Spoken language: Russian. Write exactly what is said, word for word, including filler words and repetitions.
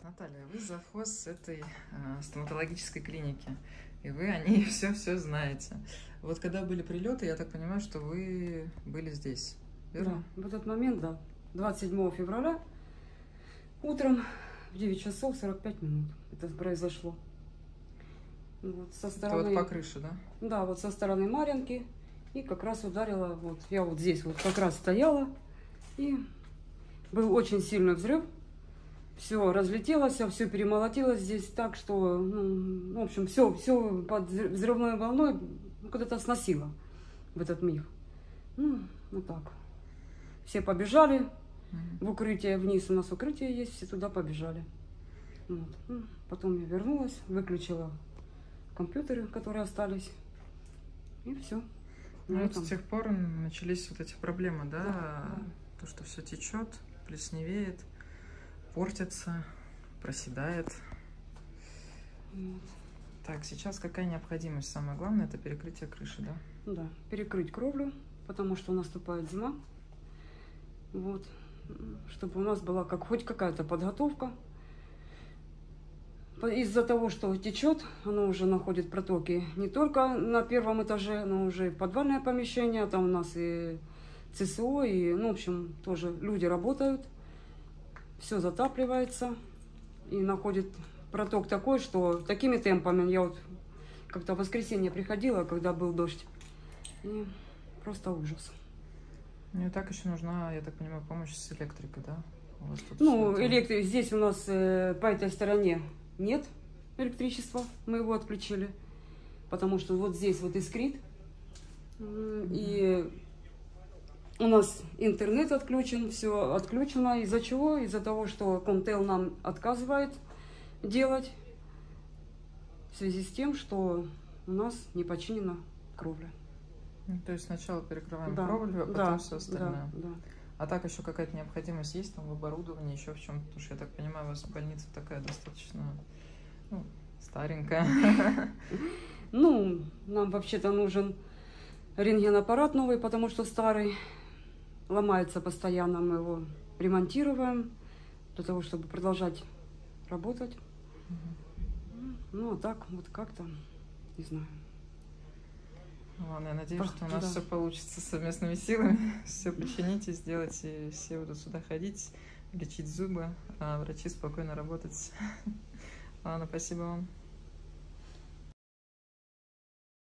Наталья, вы завхоз этой э, стоматологической клиники, и вы о ней все-все знаете. Вот когда были прилеты, я так понимаю, что вы были здесь, верно? Да, в этот момент, да. двадцать седьмого февраля утром в девять часов сорок пять минут это произошло. Вот, со стороны... Это вот по крыше, да? Да, вот со стороны Марьинки. И как раз ударила, вот я вот здесь вот как раз стояла, и был очень сильный взрыв. Все разлетелось, все перемолотилось здесь так, что, ну, в общем, все, все под взрывной волной куда-то сносило в этот миг. Ну, вот так. Все побежали в укрытие, вниз у нас укрытие есть, все туда побежали. Вот. Ну, потом я вернулась, выключила компьютеры, которые остались, и все. Ну, вот с тех пор начались вот эти проблемы, да? Да. То, что все течет, плесневеет, портится, проседает. Вот. Так, сейчас какая необходимость? Самое главное — это перекрытие крыши, да? Да, перекрыть кровлю, потому что наступает зима. Вот. Чтобы у нас была как хоть какая-то подготовка. Из-за того, что течет, оно уже находит протоки не только на первом этаже, но уже и в подвальное помещение. Там у нас и ЦСО, и, ну, в общем, тоже люди работают. Все затапливается и находит проток такой, что такими темпами, я вот как-то в воскресенье приходила, когда был дождь, и просто ужас. Ну и так еще нужна, я так понимаю, помощь с электрикой, да? У вас тут Ну, это... электрик здесь у нас э, по этой стороне нет электричества, мы его отключили, потому что вот здесь вот искрит, и у нас интернет отключен, все отключено. Из-за чего? Из-за того, что Комтел нам отказывает делать, в связи с тем, что у нас не починена кровля. Ну, то есть сначала перекрываем Да, кровлю, а потом да, все остальное. Да, да. А так еще какая-то необходимость есть там в оборудовании, еще в чем-то? Потому что я так понимаю, у вас больница такая достаточно, ну, старенькая. Ну, нам вообще-то нужен рентгенаппарат новый, потому что старый ломается постоянно, мы его ремонтируем для того, чтобы продолжать работать. Угу. Ну, а так вот как-то, не знаю. Ладно, я надеюсь, что у нас да. все получится совместными силами, все почините, сделать, и все будут сюда ходить, лечить зубы, а врачи спокойно работать. Ладно, спасибо вам.